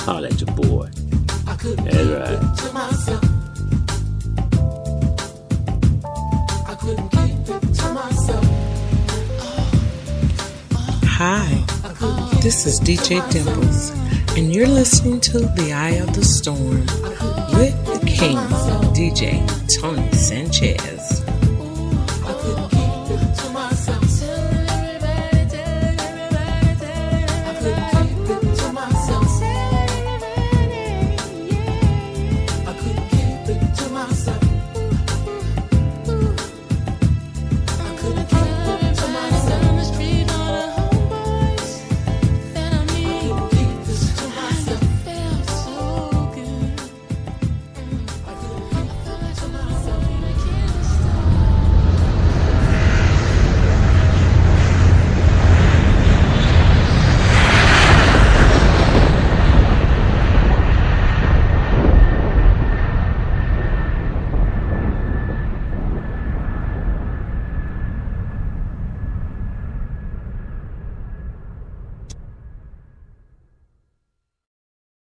Holla at your boy. That's right. Hi, this is DJ Dimples, and you're listening to The Eye of the Storm with the King, DJ Tony Sanchez.